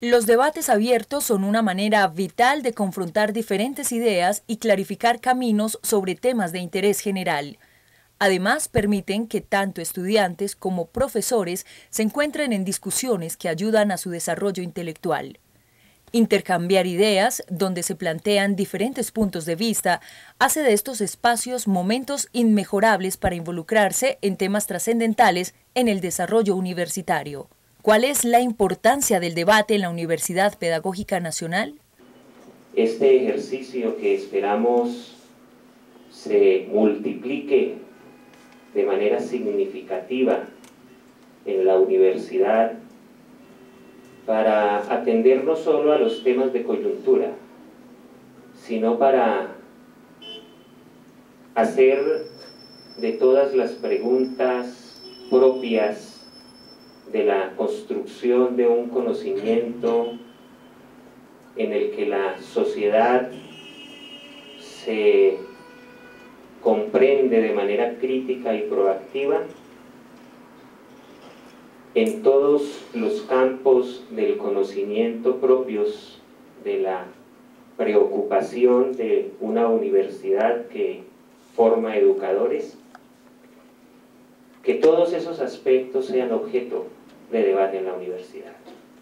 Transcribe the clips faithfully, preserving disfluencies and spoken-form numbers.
Los debates abiertos son una manera vital de confrontar diferentes ideas y clarificar caminos sobre temas de interés general. Además, permiten que tanto estudiantes como profesores se encuentren en discusiones que ayudan a su desarrollo intelectual. Intercambiar ideas, donde se plantean diferentes puntos de vista, hace de estos espacios momentos inmejorables para involucrarse en temas trascendentales en el desarrollo universitario. ¿Cuál es la importancia del debate en la Universidad Pedagógica Nacional? Este ejercicio que esperamos se multiplique de manera significativa en la universidad para atender no solo a los temas de coyuntura, sino para hacer de todas las preguntas propias de la construcción de un conocimiento en el que la sociedad se comprende de manera crítica y proactiva en todos los campos del conocimiento propios de la preocupación de una universidad que forma educadores, que todos esos aspectos sean objeto de debate en la universidad.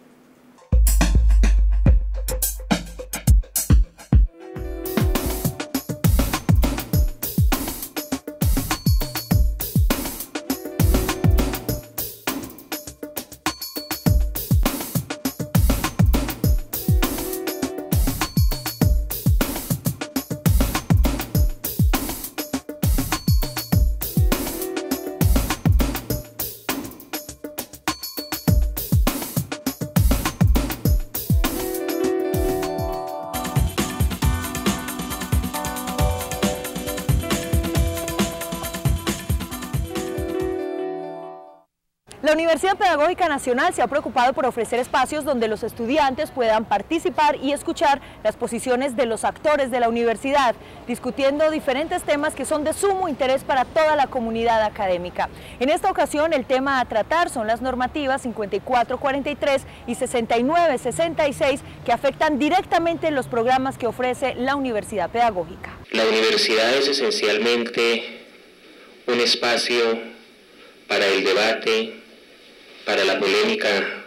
La Universidad Pedagógica Nacional se ha preocupado por ofrecer espacios donde los estudiantes puedan participar y escuchar las posiciones de los actores de la universidad, discutiendo diferentes temas que son de sumo interés para toda la comunidad académica. En esta ocasión, el tema a tratar son las normativas cincuenta y cuatro cuarenta y tres y sesenta y nueve sesenta y seis que afectan directamente los programas que ofrece la Universidad Pedagógica. La universidad es esencialmente un espacio para el debate, para la polémica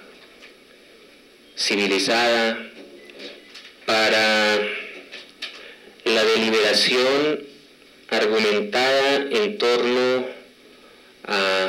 civilizada, para la deliberación argumentada en torno a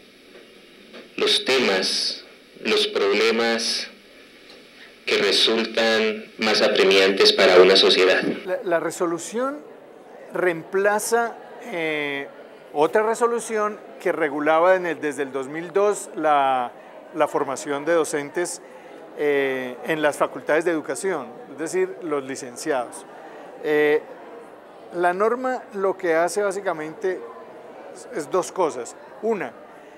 los temas, los problemas que resultan más apremiantes para una sociedad. La, la resolución reemplaza eh, otra resolución que regulaba en el, desde el dos mil dos la, la formación de docentes eh, en las facultades de educación, es decir, los licenciados. Eh, la norma lo que hace básicamente es, es dos cosas. Una,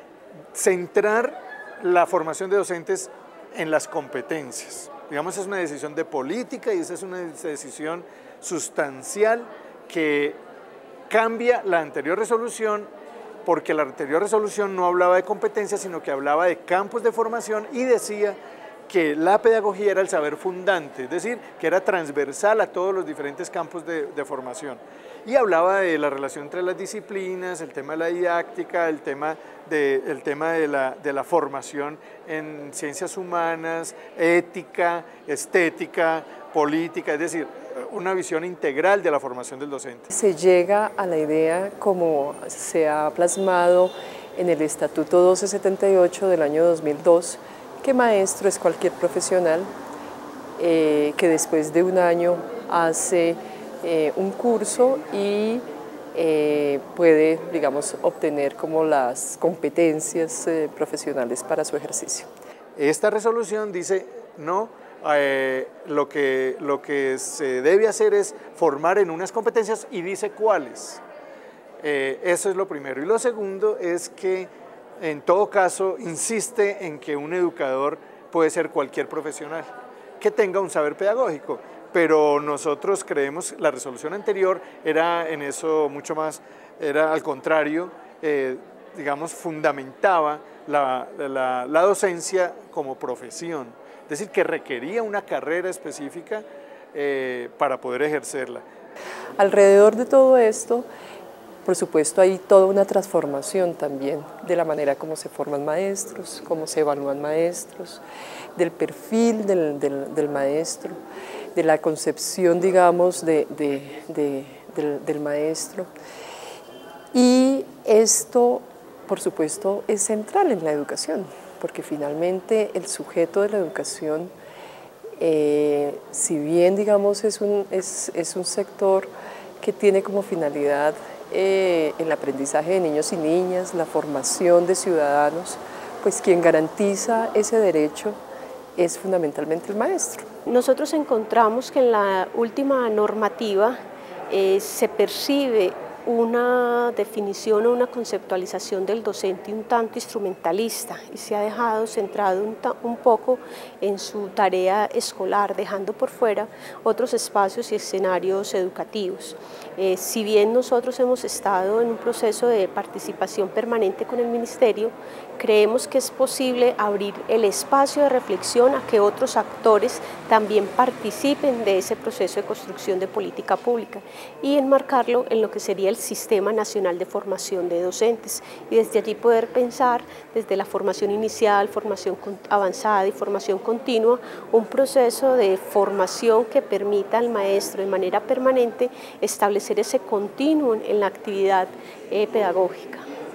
centrar la formación de docentes en las competencias. Digamos, es una decisión de política y esa es una decisión sustancial que cambia la anterior resolución, porque la anterior resolución no hablaba de competencias, sino que hablaba de campos de formación y decía que la pedagogía era el saber fundante, es decir, que era transversal a todos los diferentes campos de, de formación. Y hablaba de la relación entre las disciplinas, el tema de la didáctica, el tema de, el tema de, la, de la formación en ciencias humanas, ética, estética, política, es decir, una visión integral de la formación del docente. Se llega a la idea, como se ha plasmado en el Estatuto doce setenta y ocho del año dos mil dos, que maestro es cualquier profesional eh, que después de un año hace eh, un curso y eh, puede, digamos, obtener como las competencias eh, profesionales para su ejercicio. Esta resolución dice no. Eh, lo, que, lo que se debe hacer es formar en unas competencias y dice cuáles. Eh, eso es lo primero. Y lo segundo es que en todo caso insiste en que un educador puede ser cualquier profesional que tenga un saber pedagógico, pero nosotros creemos, la resolución anterior era en eso mucho más, era al contrario, eh, digamos, fundamentaba la, la, la docencia como profesión. decir, que requería una carrera específica eh, para poder ejercerla. Alrededor de todo esto, por supuesto, hay toda una transformación también de la manera como se forman maestros, cómo se evalúan maestros, del perfil del, del, del maestro, de la concepción, digamos, de, de, de, del, del maestro. Y esto, por supuesto, es central en la educación, porque finalmente el sujeto de la educación, eh, si bien, digamos, es un, es, es un sector que tiene como finalidad eh, el aprendizaje de niños y niñas, la formación de ciudadanos, pues quien garantiza ese derecho es fundamentalmente el maestro. Nosotros encontramos que en la última normativa eh, se percibe una definición o una conceptualización del docente un tanto instrumentalista y se ha dejado centrado un, un poco en su tarea escolar, dejando por fuera otros espacios y escenarios educativos. Eh, si bien nosotros hemos estado en un proceso de participación permanente con el Ministerio, creemos que es posible abrir el espacio de reflexión a que otros actores también participen de ese proceso de construcción de política pública y enmarcarlo en lo que sería el Sistema Nacional de Formación de Docentes y desde allí poder pensar desde la formación inicial, formación avanzada y formación continua, un proceso de formación que permita al maestro de manera permanente establecer ese continuum en la actividad eh, pedagógica.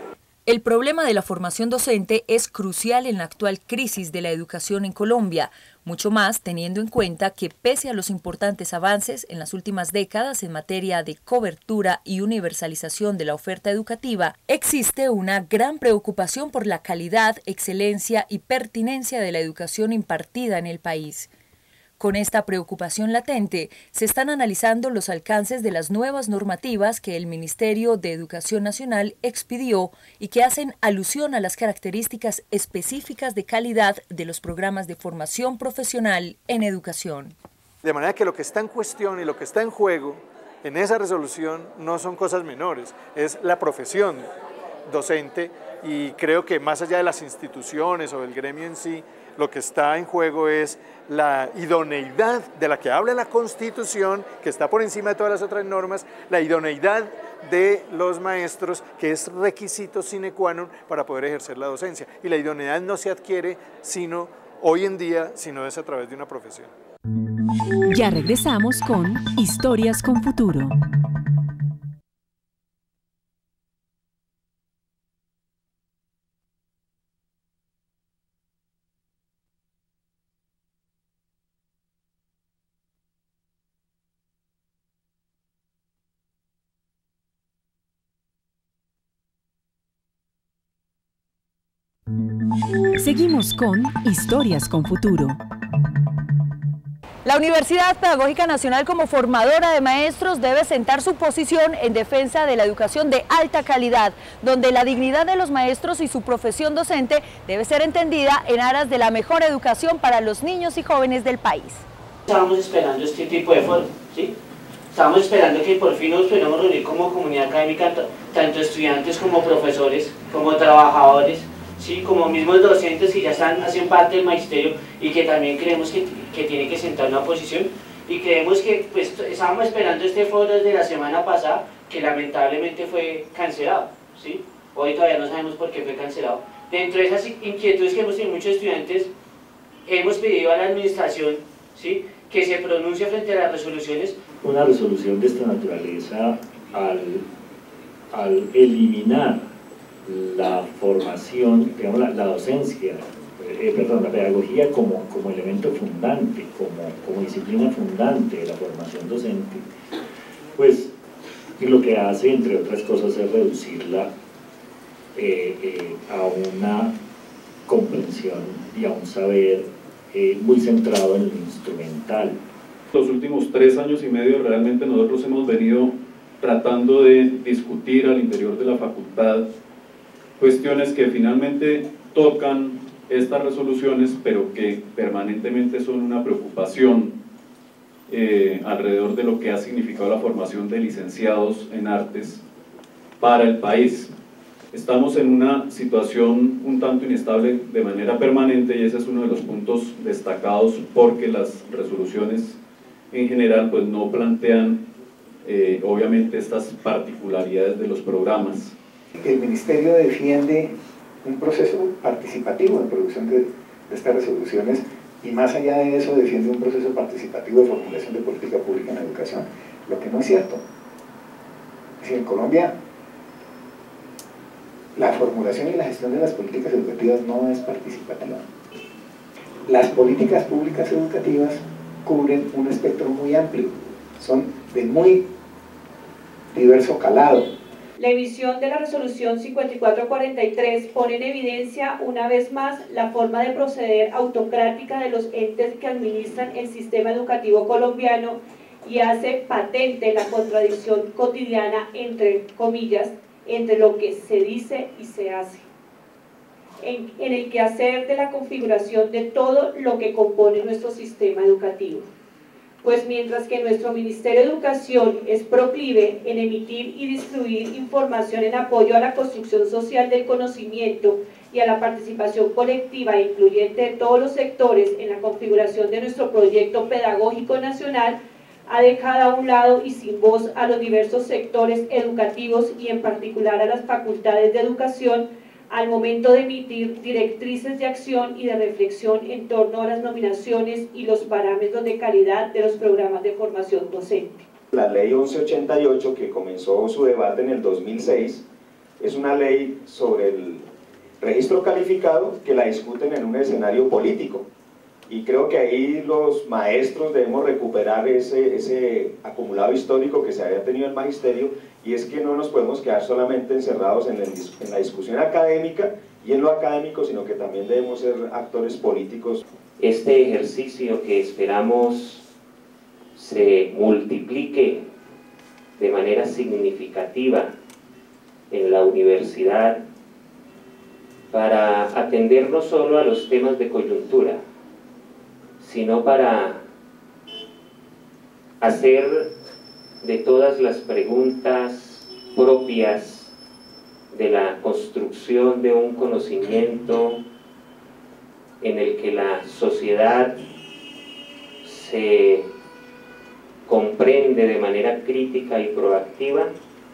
El problema de la formación docente es crucial en la actual crisis de la educación en Colombia, mucho más teniendo en cuenta que pese a los importantes avances en las últimas décadas en materia de cobertura y universalización de la oferta educativa, existe una gran preocupación por la calidad, excelencia y pertinencia de la educación impartida en el país. Con esta preocupación latente, se están analizando los alcances de las nuevas normativas que el Ministerio de Educación Nacional expidió y que hacen alusión a las características específicas de calidad de los programas de formación profesional en educación. De manera que lo que está en cuestión y lo que está en juego en esa resolución no son cosas menores, es la profesión docente y creo que más allá de las instituciones o del gremio en sí, lo que está en juego es la idoneidad de la que habla la Constitución, que está por encima de todas las otras normas, la idoneidad de los maestros, que es requisito sine qua non para poder ejercer la docencia. Y la idoneidad no se adquiere sino hoy en día, sino es a través de una profesión. Ya regresamos con Historias con Futuro. Seguimos con Historias con Futuro. La Universidad Pedagógica Nacional, como formadora de maestros, debe sentar su posición en defensa de la educación de alta calidad, donde la dignidad de los maestros y su profesión docente debe ser entendida en aras de la mejor educación para los niños y jóvenes del país. Estábamos esperando este tipo de foro, ¿sí? Estábamos esperando que por fin nos pudiéramos reunir como comunidad académica, tanto estudiantes como profesores, como trabajadores, sí, como mismos docentes que ya están, hacen parte del magisterio y que también creemos que, que tiene que sentar una posición y creemos que pues estábamos esperando este foro desde la semana pasada que lamentablemente fue cancelado, ¿sí? Hoy todavía no sabemos por qué fue cancelado. Dentro de esas inquietudes que hemos tenido muchos estudiantes, hemos pedido a la administración, ¿sí?, que se pronuncie frente a las resoluciones. Una resolución de esta naturaleza al, al eliminar la formación, digamos, la, la docencia, eh, perdón, la pedagogía como, como elemento fundante, como, como disciplina fundante de la formación docente, pues lo que hace, entre otras cosas, es reducirla eh, eh, a una comprensión y a un saber eh, muy centrado en lo instrumental. Los últimos tres años y medio realmente nosotros hemos venido tratando de discutir al interior de la facultad cuestiones que finalmente tocan estas resoluciones, pero que permanentemente son una preocupación eh, alrededor de lo que ha significado la formación de licenciados en artes para el país. Estamos en una situación un tanto inestable de manera permanente y ese es uno de los puntos destacados porque las resoluciones en general pues no plantean eh, obviamente estas particularidades de los programas. El Ministerio defiende un proceso participativo en producción de, de estas resoluciones y más allá de eso defiende un proceso participativo de formulación de política pública en la educación, lo que no es cierto. Es decir, en Colombia la formulación y la gestión de las políticas educativas no es participativa. Las políticas públicas educativas cubren un espectro muy amplio, son de muy diverso calado. La emisión de la resolución cincuenta y cuatro cuarenta y tres pone en evidencia una vez más la forma de proceder autocrática de los entes que administran el sistema educativo colombiano y hace patente la contradicción cotidiana, entre comillas, entre lo que se dice y se hace, en, en el quehacer de la configuración de todo lo que compone nuestro sistema educativo. Pues mientras que nuestro Ministerio de Educación es proclive en emitir y distribuir información en apoyo a la construcción social del conocimiento y a la participación colectiva e incluyente de todos los sectores en la configuración de nuestro proyecto pedagógico nacional, ha dejado a un lado y sin voz a los diversos sectores educativos y en particular a las facultades de educación al momento de emitir directrices de acción y de reflexión en torno a las nominaciones y los parámetros de calidad de los programas de formación docente. La ley once ochenta y ocho, que comenzó su debate en el dos mil seis, es una ley sobre el registro calificado que la discuten en un escenario político. Y creo que ahí los maestros debemos recuperar ese, ese acumulado histórico que se había tenido en el magisterio, y es que no nos podemos quedar solamente encerrados en, el, en la discusión académica y en lo académico, sino que también debemos ser actores políticos. Este ejercicio que esperamos se multiplique de manera significativa en la universidad para atender no solo a los temas de coyuntura, sino para hacer de todas las preguntas propias de la construcción de un conocimiento en el que la sociedad se comprende de manera crítica y proactiva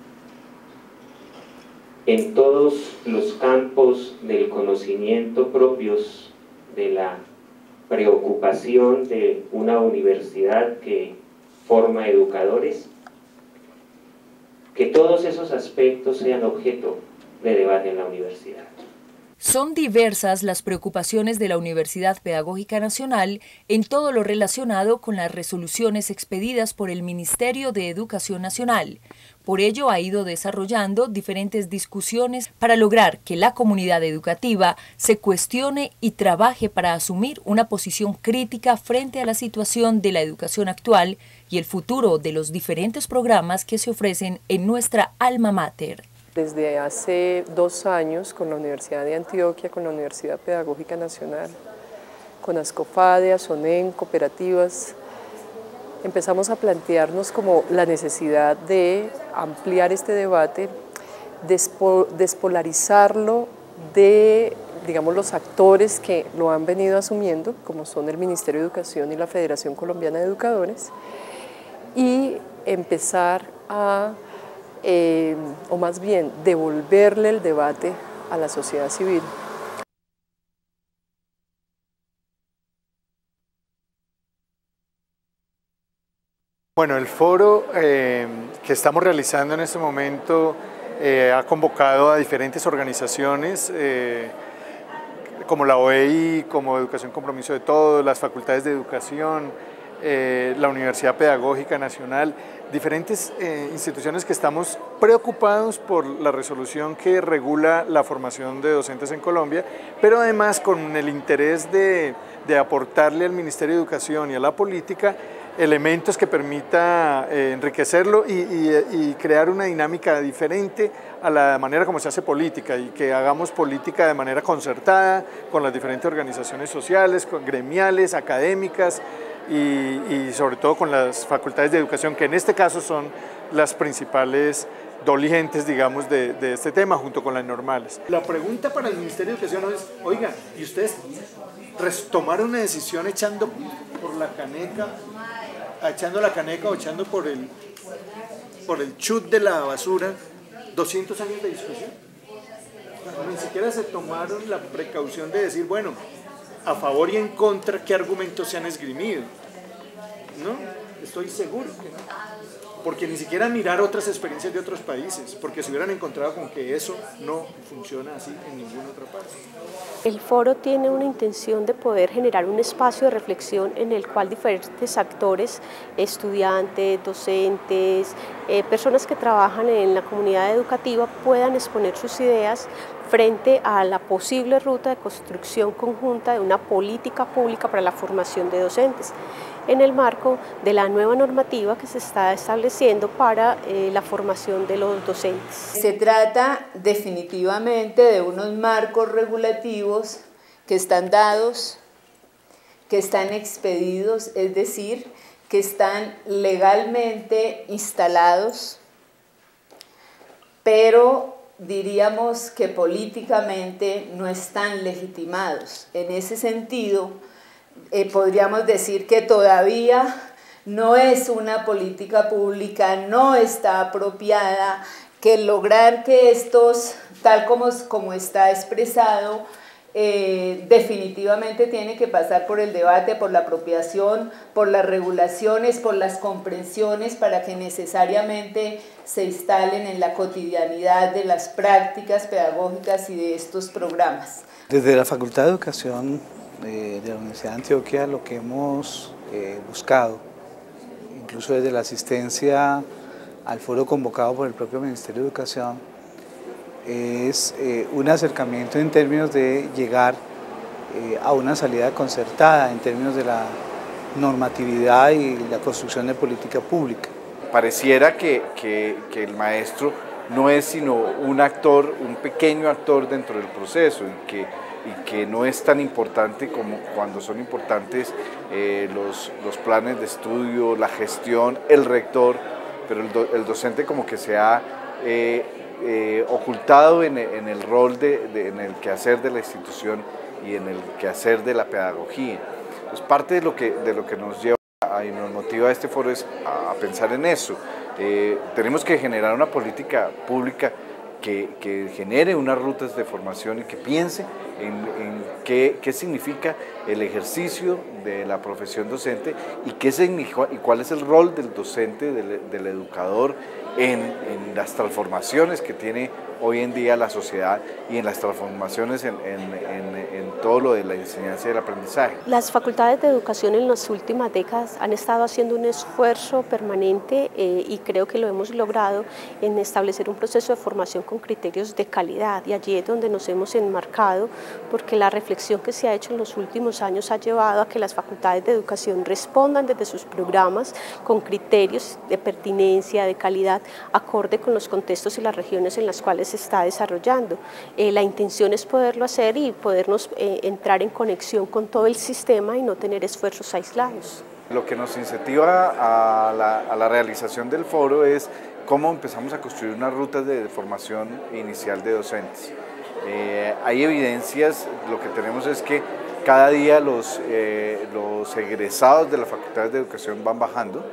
en todos los campos del conocimiento propios de la preocupación de una universidad que forma educadores, que todos esos aspectos sean objeto de debate en la universidad. Son diversas las preocupaciones de la Universidad Pedagógica Nacional en todo lo relacionado con las resoluciones expedidas por el Ministerio de Educación Nacional. Por ello ha ido desarrollando diferentes discusiones para lograr que la comunidad educativa se cuestione y trabaje para asumir una posición crítica frente a la situación de la educación actual y el futuro de los diferentes programas que se ofrecen en nuestra alma mater. Desde hace dos años con la Universidad de Antioquia, con la Universidad Pedagógica Nacional, con Ascofade, Asonen, cooperativas, empezamos a plantearnos como la necesidad de ampliar este debate, despo, despolarizarlo de, digamos, los actores que lo han venido asumiendo, como son el Ministerio de Educación y la Federación Colombiana de Educadores, y empezar a Eh, o más bien devolverle el debate a la sociedad civil. Bueno, el foro eh, que estamos realizando en este momento eh, ha convocado a diferentes organizaciones eh, como la O E I, como Educación Compromiso de Todos, las facultades de educación, eh, la Universidad Pedagógica Nacional, diferentes eh, instituciones que estamos preocupados por la resolución que regula la formación de docentes en Colombia, pero además con el interés de, de aportarle al Ministerio de Educación y a la política elementos que permita eh, enriquecerlo y, y, y crear una dinámica diferente a la manera como se hace política, y que hagamos política de manera concertada con las diferentes organizaciones sociales, con gremiales, académicas, Y, y sobre todo con las facultades de educación, que en este caso son las principales doligentes, digamos, de, de este tema, junto con las normales. La pregunta para el Ministerio de Educación es, oiga, ¿y ustedes tomaron una decisión echando por la caneca, echando la caneca o echando por el, por el chut de la basura doscientos años de discusión? Ni siquiera se tomaron la precaución de decir, bueno, a favor y en contra, ¿qué argumentos se han esgrimido? ¿No? Estoy seguro que no. Porque ni siquiera mirar otras experiencias de otros países, porque se hubieran encontrado con que eso no funciona así en ninguna otra parte. El foro tiene una intención de poder generar un espacio de reflexión en el cual diferentes actores, estudiantes, docentes, eh, personas que trabajan en la comunidad educativa puedan exponer sus ideas frente a la posible ruta de construcción conjunta de una política pública para la formación de docentes, en el marco de la nueva normativa que se está estableciendo para eh, la formación de los docentes. Se trata definitivamente de unos marcos regulativos que están dados, que están expedidos, es decir, que están legalmente instalados, pero diríamos que políticamente no están legitimados. En ese sentido, eh, podríamos decir que todavía no es una política pública, no está apropiada, que lograr que estos, tal como, como está expresado, Eh, definitivamente tiene que pasar por el debate, por la apropiación, por las regulaciones, por las comprensiones, para que necesariamente se instalen en la cotidianidad de las prácticas pedagógicas y de estos programas. Desde la Facultad de Educación eh, de la Universidad de Antioquia, lo que hemos eh, buscado, incluso desde la asistencia al foro convocado por el propio Ministerio de Educación, es eh, un acercamiento en términos de llegar eh, a una salida concertada en términos de la normatividad y la construcción de política pública. Pareciera que, que, que el maestro no es sino un actor, un pequeño actor dentro del proceso y que, y que no es tan importante como cuando son importantes eh, los, los planes de estudio, la gestión, el rector, pero el, do, el docente como que se ha eh, Eh, ocultado en, en el rol, de, de, en el quehacer de la institución y en el quehacer de la pedagogía. Pues parte de lo que, de lo que nos lleva y nos motiva a este foro es a, a pensar en eso. Eh, tenemos que generar una política pública que, que genere unas rutas de formación y que piense en, en qué, qué significa el ejercicio de la profesión docente y, qué significa, y cuál es el rol del docente, del, del educador, En, en las transformaciones que tiene hoy en día la sociedad y en las transformaciones en, en, en, en todo lo de la enseñanza y el aprendizaje. Las facultades de educación en las últimas décadas han estado haciendo un esfuerzo permanente eh, y creo que lo hemos logrado en establecer un proceso de formación con criterios de calidad, y allí es donde nos hemos enmarcado, porque la reflexión que se ha hecho en los últimos años ha llevado a que las facultades de educación respondan desde sus programas con criterios de pertinencia, de calidad, acorde con los contextos y las regiones en las cuales se está desarrollando. Eh, la intención es poderlo hacer y podernos eh, entrar en conexión con todo el sistema y no tener esfuerzos aislados. Lo que nos incentiva a la, a la realización del foro es cómo empezamos a construir unas rutas de formación inicial de docentes. Eh, hay evidencias, lo que tenemos es que cada día los, eh, los egresados de las facultades de educación van bajando.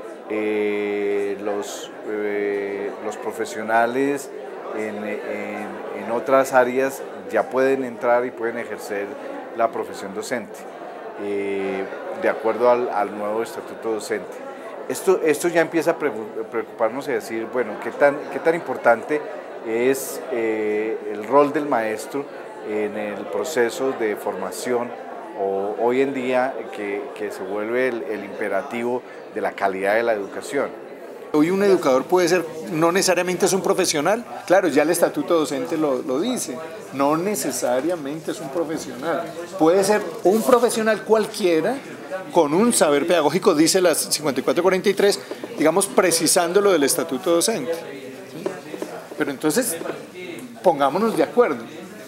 Eh, los, eh, los profesionales en, en, en otras áreas ya pueden entrar y pueden ejercer la profesión docente, eh, de acuerdo al, al nuevo estatuto docente. Esto, esto ya empieza a preocuparnos y a decir, bueno, ¿qué tan, qué tan importante es eh, el rol del maestro en el proceso de formación, o hoy en día que, que se vuelve el, el imperativo de la calidad de la educación? Hoy un educador puede ser, no necesariamente es un profesional, claro, ya el estatuto docente lo, lo dice, no necesariamente es un profesional, puede ser un profesional cualquiera con un saber pedagógico, dice la cincuenta y cuatro cuarenta y tres, digamos, precisando lo del estatuto docente. ¿Sí? Pero entonces, pongámonos de acuerdo,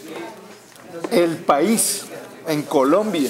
el país, en Colombia,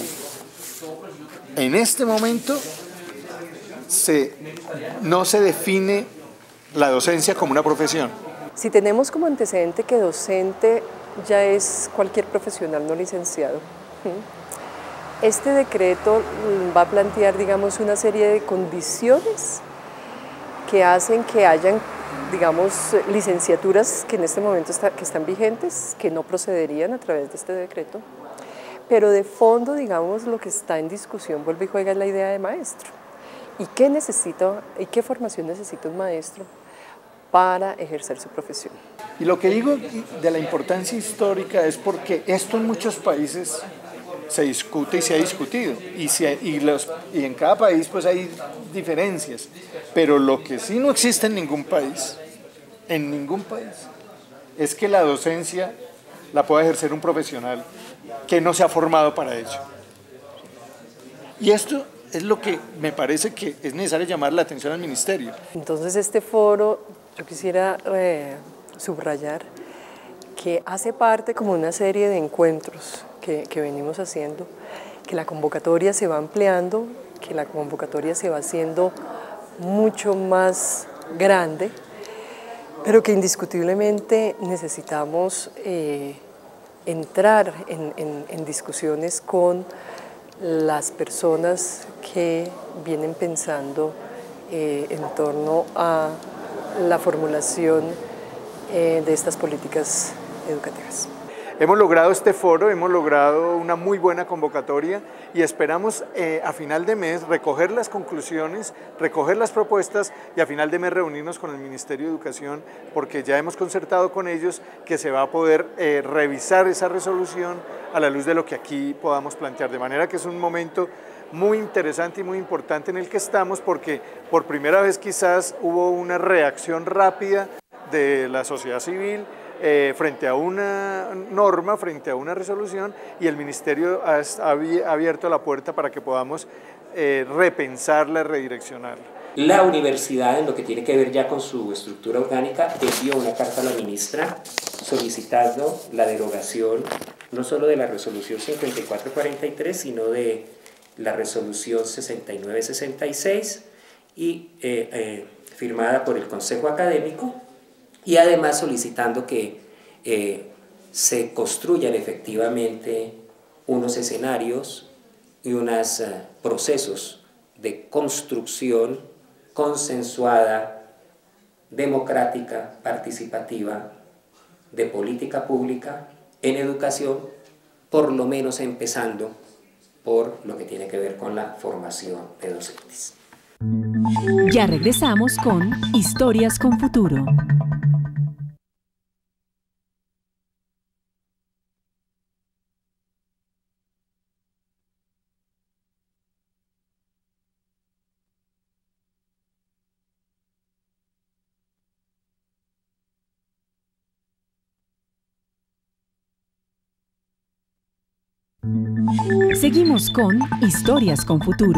en este momento, se, no se define la docencia como una profesión. Si tenemos como antecedente que docente ya es cualquier profesional no licenciado, este decreto va a plantear, digamos, una serie de condiciones que hacen que hayan, digamos, licenciaturas que en este momento está, que están vigentes, que no procederían a través de este decreto, pero de fondo, digamos, lo que está en discusión, vuelve y juega, es la idea de maestro. ¿Y qué necesita, y qué formación necesita un maestro para ejercer su profesión? Y lo que digo de la importancia histórica es porque esto en muchos países se discute y se ha discutido, y, se, y, los, y en cada país pues hay diferencias, pero lo que sí no existe en ningún país, en ningún país, es que la docencia la pueda ejercer un profesional que no se ha formado para ello. Y esto es lo que me parece que es necesario llamar la atención al ministerio. Entonces este foro, yo quisiera eh, subrayar que hace parte como una serie de encuentros que, que venimos haciendo, que la convocatoria se va ampliando, que la convocatoria se va haciendo mucho más grande, pero que indiscutiblemente necesitamos eh, entrar en, en, en discusiones con las personas que vienen pensando eh, en torno a la formulación eh, de estas políticas educativas. Hemos logrado este foro, hemos logrado una muy buena convocatoria y esperamos eh, a final de mes recoger las conclusiones, recoger las propuestas y a final de mes reunirnos con el Ministerio de Educación, porque ya hemos concertado con ellos que se va a poder eh, revisar esa resolución a la luz de lo que aquí podamos plantear, de manera que es un momento muy interesante y muy importante en el que estamos, porque por primera vez quizás hubo una reacción rápida de la sociedad civil eh, frente a una norma, frente a una resolución, y el Ministerio ha, ha abierto la puerta para que podamos eh, repensarla, redireccionarla. La universidad, en lo que tiene que ver ya con su estructura orgánica, envió una carta a la ministra solicitando la derogación no solo de la resolución cincuenta y cuatro cuarenta y tres, sino de la resolución sesenta y nueve sesenta y seis y eh, eh, firmada por el Consejo Académico, y además solicitando que eh, se construyan efectivamente unos escenarios y unos uh, procesos de construcción consensuada, democrática, participativa, de política pública en educación, por lo menos empezando por lo que tiene que ver con la formación de docentes. Ya regresamos con Historias con Futuro. Seguimos con Historias con Futuro.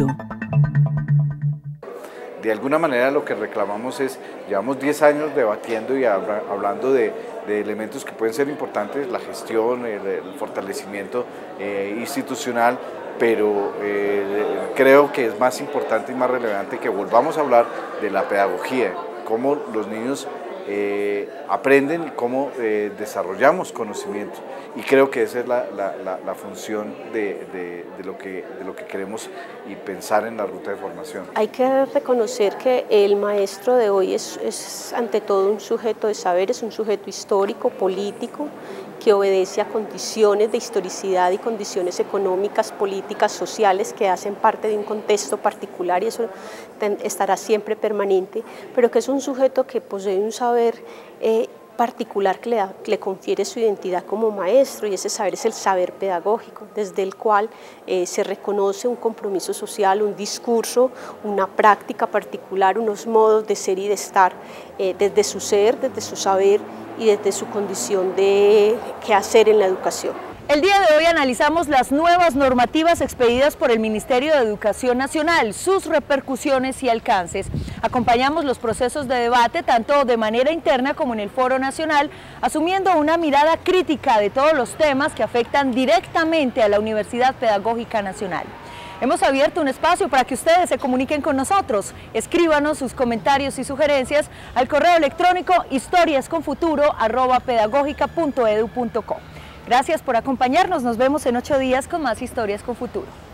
De alguna manera lo que reclamamos es, llevamos diez años debatiendo y habla, hablando de, de elementos que pueden ser importantes, la gestión, el, el fortalecimiento eh, institucional, pero eh, creo que es más importante y más relevante que volvamos a hablar de la pedagogía, cómo los niños eh, aprenden y cómo eh, desarrollamos conocimiento. Y creo que esa es la, la, la, la función de, de, de, lo que, de lo que queremos y pensar en la ruta de formación. Hay que reconocer que el maestro de hoy es, es ante todo un sujeto de saberes, un sujeto histórico, político, que obedece a condiciones de historicidad y condiciones económicas, políticas, sociales que hacen parte de un contexto particular, y eso estará siempre permanente, pero que es un sujeto que posee un saber eh, particular que le, da, que le confiere su identidad como maestro, y ese saber es el saber pedagógico, desde el cual eh, se reconoce un compromiso social, un discurso, una práctica particular, unos modos de ser y de estar, eh, desde su ser, desde su saber y desde su condición de quehacer en la educación. El día de hoy analizamos las nuevas normativas expedidas por el Ministerio de Educación Nacional, sus repercusiones y alcances. Acompañamos los procesos de debate tanto de manera interna como en el Foro Nacional, asumiendo una mirada crítica de todos los temas que afectan directamente a la Universidad Pedagógica Nacional. Hemos abierto un espacio para que ustedes se comuniquen con nosotros. Escríbanos sus comentarios y sugerencias al correo electrónico historiasconfuturo arroba pedagógica punto edu punto co. Gracias por acompañarnos. Nos vemos en ocho días con más Historias con Futuro.